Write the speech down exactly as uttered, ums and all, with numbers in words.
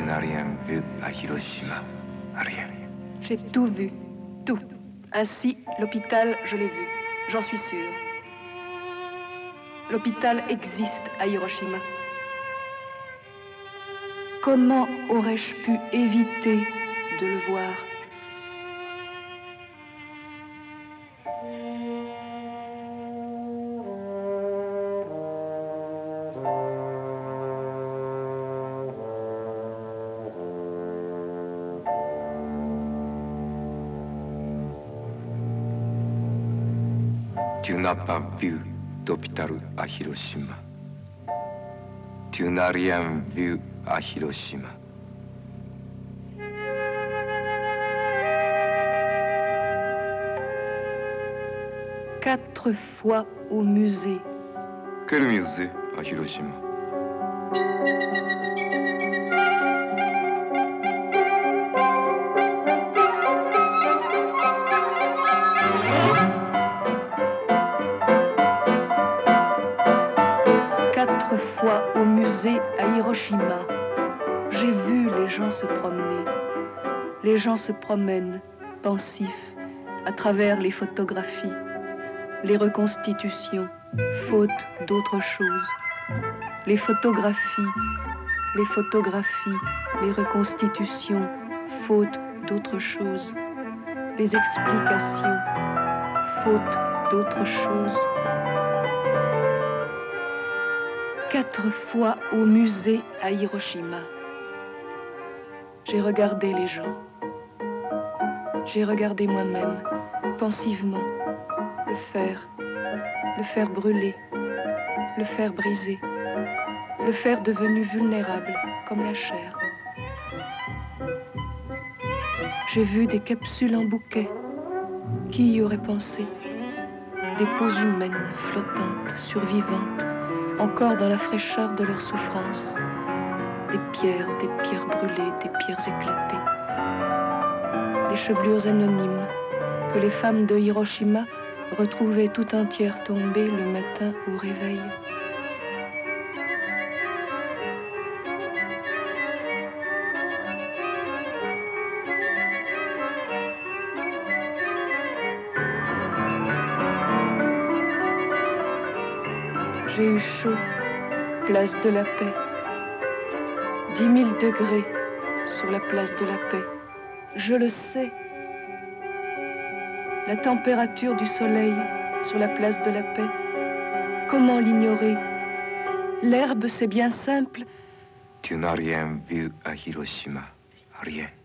Tu n'as rien vu à Hiroshima. Rien. J'ai tout vu. Tout. Ainsi, l'hôpital, je l'ai vu. J'en suis sûre. L'hôpital existe à Hiroshima. Comment aurais-je pu éviter de le voir? Tu n'as pas vu d'hôpital à Hiroshima. Tu n'as rien vu à Hiroshima. Quatre fois au musée. Quel musée à Hiroshima? Quatre fois au musée à Hiroshima. J'ai vu les gens se promener. Les gens se promènent, pensifs, à travers les photographies, les reconstitutions, faute d'autre chose. Les photographies, les photographies, les reconstitutions, faute d'autre chose. Les explications, faute d'autre chose. Quatre fois au musée à Hiroshima. J'ai regardé les gens. J'ai regardé moi-même, pensivement, le fer, le fer brûlé, le fer brisé, le fer devenu vulnérable comme la chair. J'ai vu des capsules en bouquet. Qui y aurait pensé? Des peaux humaines, flottantes, survivantes, encore dans la fraîcheur de leur souffrance. Des pierres, des pierres brûlées, des pierres éclatées. Des chevelures anonymes que les femmes de Hiroshima retrouvaient tout entières tombées le matin au réveil. J'ai eu chaud, place de la Paix. Dix mille degrés sur la place de la Paix. Je le sais. La température du soleil sur la place de la Paix. Comment l'ignorer? L'herbe, c'est bien simple. Tu n'as rien vu à Hiroshima. Rien.